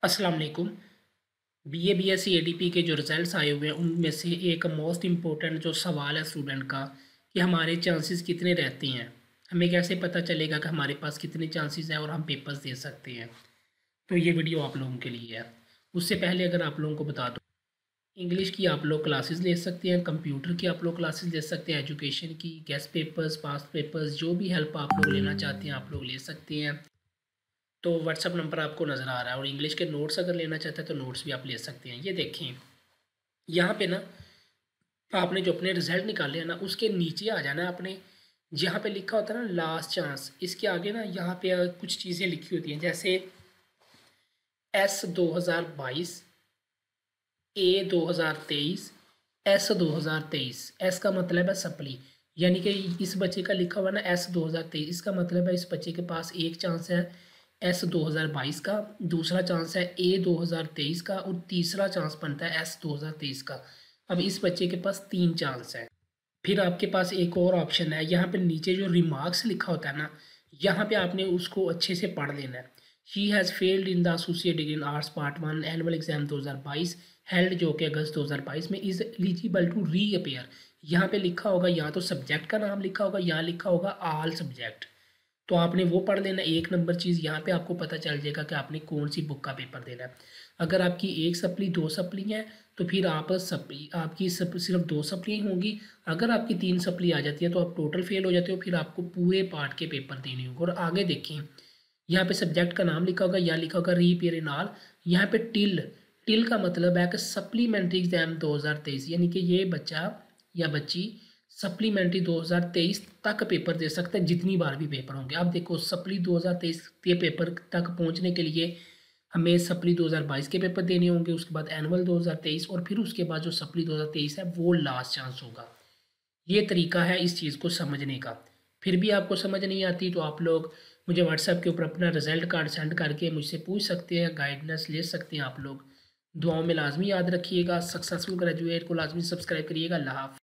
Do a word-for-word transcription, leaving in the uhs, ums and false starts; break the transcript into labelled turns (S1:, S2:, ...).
S1: अस्सलाम वालेकुम। BA, BSc, ADP के जो रिज़ल्ट्स आए हुए हैं उनमें से एक मोस्ट इम्पोर्टेंट जो सवाल है स्टूडेंट का कि हमारे चांसेस कितने रहते हैं। हमें कैसे पता चलेगा कि हमारे पास कितने चांसेस हैं और हम पेपर्स दे सकते हैं। तो ये वीडियो आप लोगों के लिए है। उससे पहले अगर आप लोगों को बता दूँ, इंग्लिश की आप लोग क्लासेस ले सकते हैं, कंप्यूटर की आप लोग क्लासेस ले सकते हैं, एजुकेशन की, गेस्ट पेपर्स, पास्ट पेपर्स, जो भी हेल्प आप लोग लेना चाहते हैं आप लोग ले सकते हैं। तो व्हाट्सअप नंबर आपको नज़र आ रहा है, और इंग्लिश के नोट्स अगर लेना चाहते हैं तो नोट्स भी आप ले सकते हैं। ये देखें, यहाँ पे ना आपने जो अपने रिजल्ट निकाले हैं ना उसके नीचे आ जाना है आपने, जहाँ पे लिखा होता है ना लास्ट चांस, इसके आगे ना यहाँ पे कुछ चीज़ें लिखी होती हैं, जैसे एस दो हज़ार बाईस, ए दो हज़ार तेईस, एस दो हज़ार तेईस। एस का मतलब है सप्ली, यानी कि इस बच्चे का लिखा हुआ ना एस दो हज़ार तेईस, इसका मतलब है इस बच्चे के पास एक चांस है एस दो हज़ार बाईस का, दूसरा चांस है ए दो हज़ार तेईस का, और तीसरा चांस बनता है एस दो हज़ार तेईस का। अब इस बच्चे के पास तीन चांस है। फिर आपके पास एक और ऑप्शन है, यहाँ पे नीचे जो रिमार्क्स लिखा होता है ना, यहाँ पे आपने उसको अच्छे से पढ़ लेना है। She has failed in the associate degree in arts part one annual exam दो हज़ार बाईस हेल्ड, जो कि अगस्त दो हज़ार बाईस में, is eligible to reappear. यहाँ पे लिखा होगा, यहाँ तो सब्जेक्ट का नाम लिखा होगा, यहाँ लिखा होगा आल सब्जेक्ट। तो आपने वो पढ़ लेना। एक नंबर चीज़ यहाँ पे आपको पता चल जाएगा कि आपने कौन सी बुक का पेपर देना है। अगर आपकी एक सप्ली दो सप्ली है तो फिर आप सप्ली आपकी सप, सिर्फ दो सप्ली होंगी। अगर आपकी तीन सप्ली आ जाती है तो आप टोटल फेल हो जाते हो, फिर आपको पूरे पार्ट के पेपर देने होंगे। और आगे देखें, यहाँ पे सब्जेक्ट का नाम लिखा होगा, यहाँ लिखा होगा रीपेयर इन ऑल। यहाँ पे टिल, टिल का मतलब है कि सप्लीमेंट्री एग्जाम दो हज़ार तेईस, यानी कि ये बच्चा या बच्ची सप्लीमेंट्री दो हज़ार तेईस तक पेपर दे सकते हैं, जितनी बार भी पेपर होंगे। अब देखो, सप्ली दो हज़ार तेईस के पेपर तक पहुंचने के लिए हमें सप्ली दो हज़ार बाईस के पेपर देने होंगे, उसके बाद एनुअल दो हज़ार तेईस, और फिर उसके बाद जो सप्ली दो हज़ार तेईस है वो लास्ट चांस होगा। ये तरीका है इस चीज़ को समझने का। फिर भी आपको समझ नहीं आती तो आप लोग मुझे व्हाट्सएप के ऊपर अपना रिजल्ट कार्ड सेंड करके मुझसे पूछ सकते हैं, गाइडेंस ले सकते हैं आप लोग। दुआओं में लाजमी याद रखिएगा। सक्सेसफुल ग्रेजुएट को लाजमी सब्सक्राइब करिएगा। अल्लाह हाफ़िज़।